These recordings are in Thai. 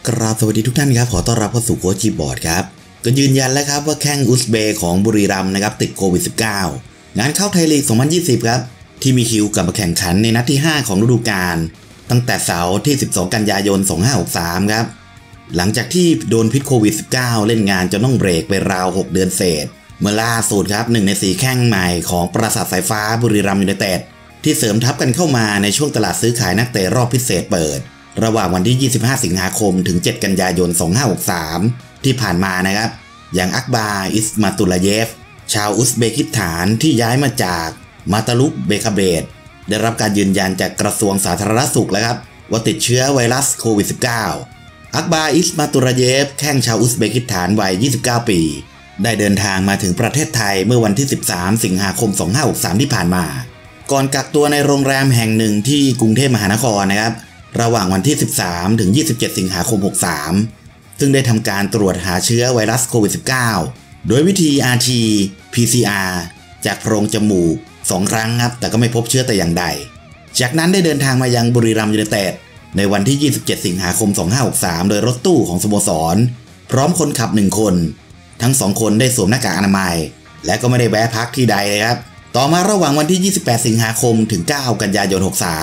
กราบสวัสดีทุกท่านครับขอต้อนรับเข้าสู่โค้ชจีบอร์ดครับก็ยืนยันแล้วครับว่าแข้งอุซเบย์ของบุรีรัมย์นะครับติดโควิด -19 งานเข้าไทยลีก 2020 ครับที่มีคิวกลับมาแข่งขันในนัดที่ 5 ของฤดูกาลตั้งแต่เสาร์ที่ 12 กันยายน 2563 ครับหลังจากที่โดนพิษโควิด -19 เล่นงานจนต้องเบรกไปราว 6 เดือนเศษเมื่อล่าสุดครับ1 ใน 4 แข้งใหม่ของปราสาทสายฟ้าบุรีรัมย์ยูไนเต็ดที่เสริมทัพกันเข้ามาในช่วงตลาดซื้อขายนักเตะรอบพิเศษเปิดระหว่างวันที่ 25 สิงหาคมถึง 7 กันยายน 2563 ที่ผ่านมานะครับอย่างอักบาอิสมาตุลาเยฟชาวอุซเบกิสถานที่ย้ายมาจากมาตาลุกเบคาเบตได้รับการยืนยันจากกระทรวงสาธารณสุขแล้วครับว่าติดเชื้อไวรัสโควิด -19 อักบาอิสมาตุลาเยฟแข้งชาวอุซเบกิสถานวัย 29 ปีได้เดินทางมาถึงประเทศไทยเมื่อวันที่ 13 สิงหาคม 2563 ที่ผ่านมาก่อนกักตัวในโรงแรมแห่งหนึ่งที่กรุงเทพมหานครนะครับระหว่างวันที่ 13 ถึง 27 สิงหาคม 63 ซึ่งได้ทำการตรวจหาเชื้อไวรัสโควิด -19 โดยวิธี RT-PCR จากโพรงจมูก 2 ครั้งครับแต่ก็ไม่พบเชื้อแต่อย่างใดจากนั้นได้เดินทางมายังบุรีรัมย์ยูไนเต็ดในวันที่ 27 สิงหาคม 2563 โดยรถตู้ของสโมสรพร้อมคนขับ 1 คนทั้ง 2 คนได้สวมหน้ากากอนามัยและก็ไม่ได้แวะพักที่ใดเลยครับต่อมาระหว่างวันที่ 28 สิงหาคมถึง 9 กันยายน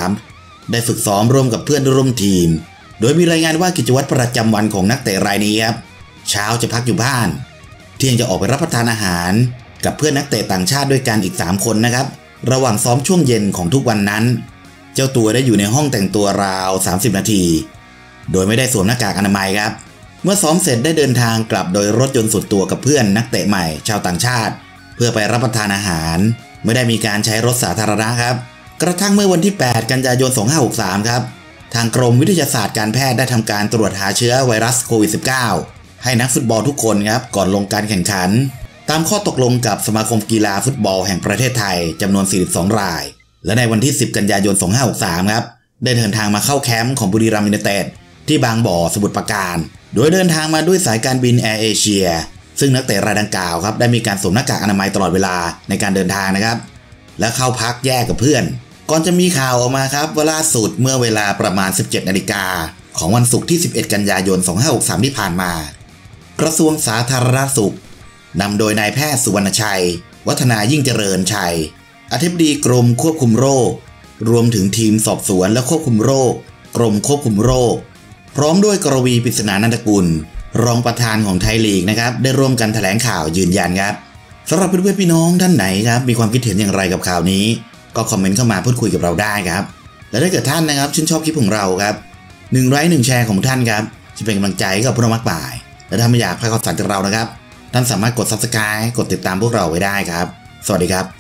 63ได้ฝึกซ้อมร่วมกับเพื่อนร่วมทีมโดยมีรายงานว่ากิจวัตรประจำวันของนักเตะรายนี้ครับเช้าจะพักอยู่บ้านเที่ยงจะออกไปรับประทานอาหารกับเพื่อนนักเตะต่างชาติด้วยกันอีก3 คนนะครับระหว่างซ้อมช่วงเย็นของทุกวันนั้นเจ้าตัวได้อยู่ในห้องแต่งตัวราว 30 นาทีโดยไม่ได้สวมหน้ากากอนามัยครับเมื่อซ้อมเสร็จได้เดินทางกลับโดยรถยนต์ส่วนตัวกับเพื่อนนักเตะใหม่ชาวต่างชาติเพื่อไปรับประทานอาหารไม่ได้มีการใช้รถสาธารณะครับกระทั่งเมื่อวันที่ 8 กันยายน 2563 ครับทางกรมวิทยาศาสตร์การแพทย์ได้ทำการตรวจหาเชื้อไวรัสโควิด -19 ให้นักฟุตบอลทุกคนครับก่อนลงการแข่งขันตามข้อตกลงกับสมาคมกีฬาฟุตบอลแห่งประเทศไทยจำนวน 42 รายและในวันที่ 10 กันยายน 2563 ครับได้เดินทางมาเข้าแคมป์ของบุรีรัมย์ยูไนเต็ดที่บางบ่อสมุทรปราการโดยเดินทางมาด้วยสายการบินแอร์เอเชียซึ่งนักเตะรายดังกล่าวครับได้มีการสวมหน้ากากอนามัยตลอดเวลาในการเดินทางนะครับและเข้าพักแยกกับเพื่อนก่อนจะมีข่าวออกมาครับว่าล่าสุดเมื่อเวลาประมาณ 17 นาฬิกาของวันศุกร์ที่ 11 กันยายน 2563 ที่ผ่านมากระทรวงสาธารณสุขนำโดยนายแพทย์สุวรรณชัยวัฒนายิ่งเจริญชัยอธิบดีกรมควบคุมโรครวมถึงทีมสอบสวนและควบคุมโรคกรมควบคุมโรคพร้อมด้วยกรวีปริศนานันทกุลรองประธานของไทยลีกนะครับได้ร่วมกันแถลงข่าวยืนยันครับสำหรับเพื่อนๆพี่น้องท่านไหนครับมีความคิดเห็นอย่างไรกับข่าวนี้ก็คอมเมนต์เข้ามาพูดคุยกับเราได้ครับและถ้าเกิดท่านนะครับชื่นชอบคลิปของเราครับ1 ไลค์ 1 แชร์ของท่านครับจะเป็นกำลังใจกับพวกเรามากมายและถ้าไม่อยากพลาดข่าวสารจากเรานะครับท่านสามารถกด Subscribe กดติดตามพวกเราไว้ได้ครับสวัสดีครับ